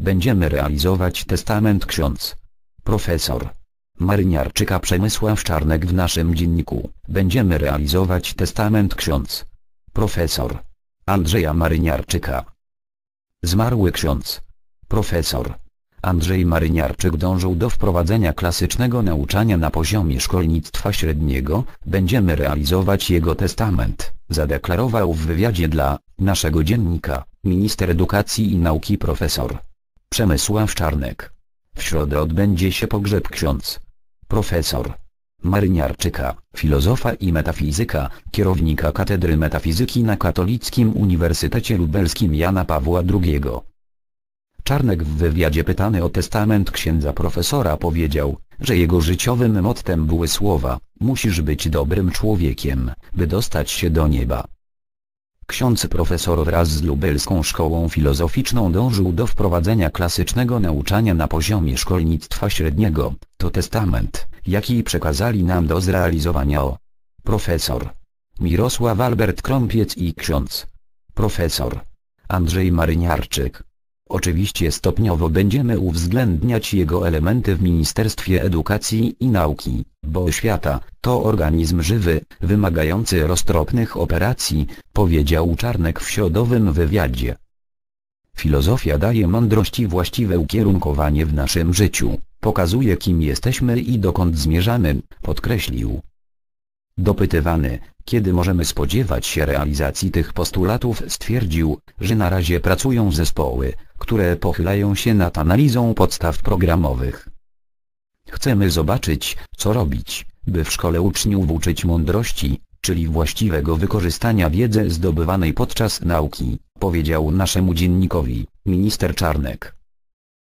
Będziemy realizować testament ksiądz profesor Maryniarczyka Przemysław Czarnek w naszym dzienniku. Będziemy realizować testament ksiądz profesor Andrzeja Maryniarczyka. Zmarły ksiądz profesor Andrzej Maryniarczyk dążył do wprowadzenia klasycznego nauczania na poziomie szkolnictwa średniego. Będziemy realizować jego testament, zadeklarował w wywiadzie dla naszego dziennika minister edukacji i nauki profesor Przemysław Czarnek. W środę odbędzie się pogrzeb ksiądz profesor Maryniarczyka, filozofa i metafizyka, kierownika Katedry Metafizyki na Katolickim Uniwersytecie Lubelskim Jana Pawła II. Czarnek w wywiadzie pytany o testament księdza profesora powiedział, że jego życiowym mottem były słowa: musisz być dobrym człowiekiem, by dostać się do nieba. Ksiądz profesor wraz z Lubelską Szkołą Filozoficzną dążył do wprowadzenia klasycznego nauczania na poziomie szkolnictwa średniego. To testament, jaki przekazali nam do zrealizowania profesor Mirosław Albert Krąpiec i ksiądz profesor Andrzej Maryniarczyk. Oczywiście stopniowo będziemy uwzględniać jego elementy w Ministerstwie Edukacji i Nauki, bo oświata to organizm żywy, wymagający roztropnych operacji, powiedział Czarnek w środowym wywiadzie. Filozofia daje mądrość i właściwe ukierunkowanie w naszym życiu, pokazuje kim jesteśmy i dokąd zmierzamy, podkreślił. Dopytywany, kiedy możemy spodziewać się realizacji tych postulatów, stwierdził, że na razie pracują zespoły, które pochylają się nad analizą podstaw programowych. Chcemy zobaczyć, co robić, by w szkole uczniów uczyć mądrości, czyli właściwego wykorzystania wiedzy zdobywanej podczas nauki, powiedział naszemu dziennikowi minister Czarnek.